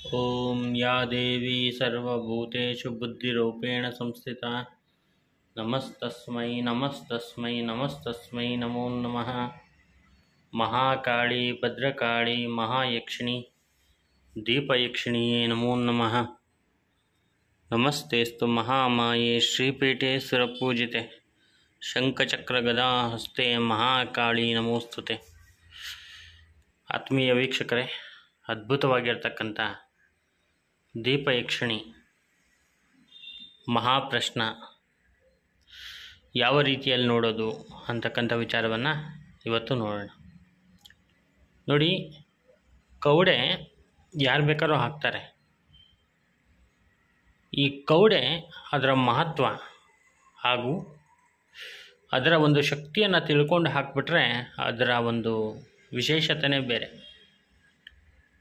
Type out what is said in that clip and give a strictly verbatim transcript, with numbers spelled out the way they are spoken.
ओम या देवी सर्वभूतेषु बुद्धिरूपेण संस्थिता नमस्तस्मै नमस्तस्मै नमस्तस्मै नमो नमः। महाकाली भद्रकाली महायक्षिणी दीपयक्षिण्ये नमो नमः। नमस्तेस्तु महामाये श्रीपीठे सुरपूजिते शंखचक्रगदाहस्ते महाकाली नमोस्तुते। ಆತ್ಮೀಯ ವೀಕ್ಷಕರೇ, ಅದ್ಭುತವಾಗಿರ್ತಕ್ಕಂಥ ದೀಪಯಕ್ಷಿಣಿ ಮಹಾಪ್ರಶ್ನ ಯಾವ ರೀತಿಯಲ್ಲಿ ನೋಡೋದು ಅಂತಕ್ಕಂಥ ವಿಚಾರವನ್ನು ಇವತ್ತು ನೋಡೋಣ. ನೋಡಿ, ಕವಡೆ ಯಾರು ಬೇಕಾದ್ರೂ ಹಾಕ್ತಾರೆ. ಈ ಕವಡೆ ಅದರ ಮಹತ್ವ ಹಾಗೂ ಅದರ ಒಂದು ಶಕ್ತಿಯನ್ನು ತಿಳ್ಕೊಂಡು ಹಾಕಿಬಿಟ್ರೆ ಅದರ ಒಂದು ವಿಶೇಷತೆಯೇ ಬೇರೆ.